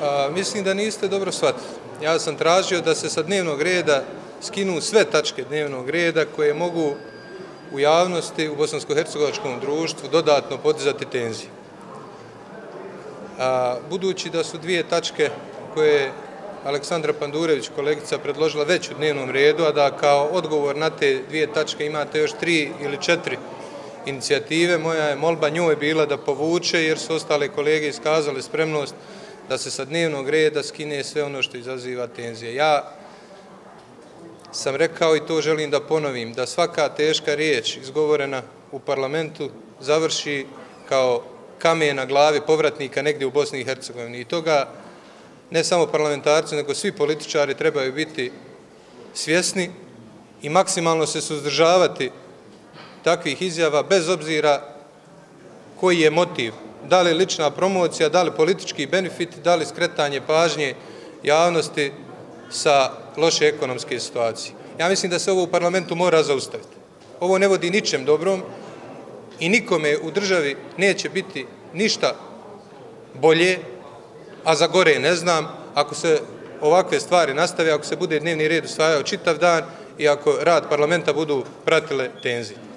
Mislim da niste dobro shvatili. Ja sam tražio da se sa dnevnog reda skinu sve tačke dnevnog reda koje mogu u javnosti u bosansko-hercegovačkom društvu dodatno podizati tenzije. Budući da su dvije tačke koje je Aleksandra Pandurević, kolegica, predložila već u dnevnom redu, a da kao odgovor na te dvije tačke imate još 3 ili 4 inicijative, moja je molba njoj bila da povuče, jer su ostale kolege iskazale spremnost da se sa dnevnog reda skine sve ono što izaziva tenzije. Ja sam rekao i to želim da ponovim, da svaka teška riječ izgovorena u parlamentu završi kao kamen na glavi povratnika negdje u Bosni i Hercegovini. I toga ne samo parlamentarci, nego svi političari trebaju biti svjesni i maksimalno se suzdržavati takvih izjava bez obzira koji je motiv. Da li lična promocija, da li politički benefit, da li skretanje pažnje javnosti sa loše ekonomske situacije. Ja mislim da se ovo u parlamentu mora zaustaviti. Ovo ne vodi ničem dobrom i nikome u državi neće biti ništa bolje, a za gore ne znam, ako se ovakve stvari nastave, ako se bude dnevni red usvajao čitav dan i ako rad parlamenta budu pratile tenzije.